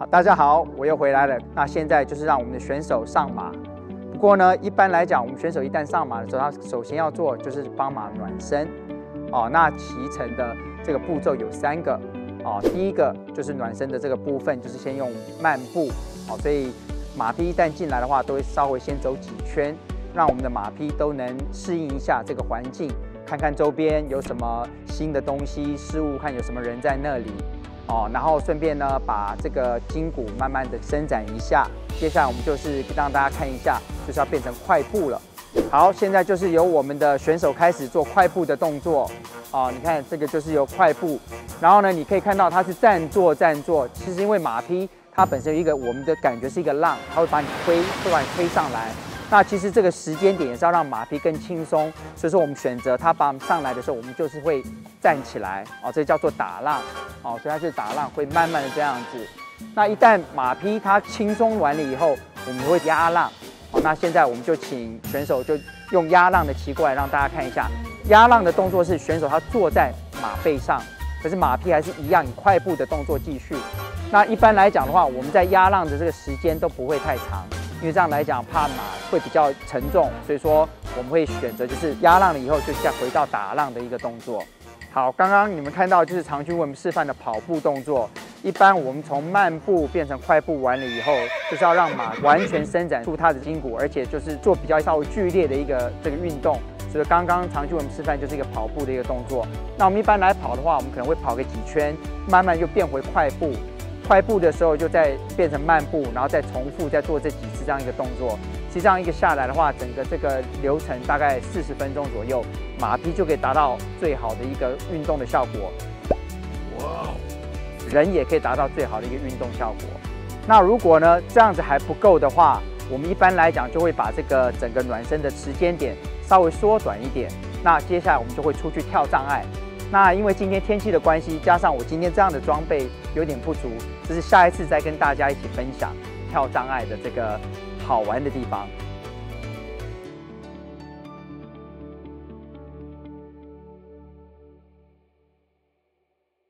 大家好，我又回来了。那现在就是让我们的选手上马。不过呢，一般来讲，我们选手一旦上马的时候，他首先要做就是帮马暖身。那骑乘的这个步骤有3个。第一个就是暖身的这个部分，就是先用慢步。所以马匹一旦进来的话，都会稍微先走几圈，让我们的马匹都能适应一下这个环境，看看周边有什么新的东西、事物，看有什么人在那里。然后顺便呢，把这个筋骨慢慢的伸展一下。接下来我们就是让大家看一下，就是要变成快步了。好，现在就是由我们的选手开始做快步的动作。你看这个就是由快步，然后呢，你可以看到它是站坐站坐。其实因为马匹它本身有一个我们的感觉是一个浪，它会把你推上来。那其实这个时间点也是要让马匹更轻松，所以说我们选择它把上来的时候，我们就是会站起来，这叫做打浪，所以它是打浪，会慢慢的这样子。那一旦马匹它轻松完了以后，我们会压浪。那现在我们就请选手就用压浪的骑过来，让大家看一下。压浪的动作是选手他坐在马背上，可是马匹还是一样以快步的动作继续。那一般来讲的话，我们在压浪的这个时间都不会太长。因为这样来讲，怕马会比较沉重，所以说我们会选择就是压浪了以后，就再回到打浪的一个动作。好，刚刚你们看到就是长军为我们示范的跑步动作。一般我们从慢步变成快步完了以后，就是要让马完全伸展出它的筋骨，而且就是做比较稍微剧烈的这个运动。所以刚刚长军为我们示范就是一个跑步的一个动作。那我们一般来跑的话，我们可能会跑个几圈，慢慢又变回快步。快步的时候就再变成慢步，然后再重复再做这几次这样一个动作。其实这样一个下来的话，整个这个流程大概40分钟左右，马匹就可以达到最好的一个运动的效果。哇！人也可以达到最好的一个运动效果。那如果呢这样子还不够的话，我们一般来讲就会把这个整个暖身的时间点稍微缩短一点。那接下来我们就会出去跳障碍。那因为今天天气的关系，加上我今天这样的装备有点不足，这是下一次再跟大家一起分享跳障碍的这个好玩的地方。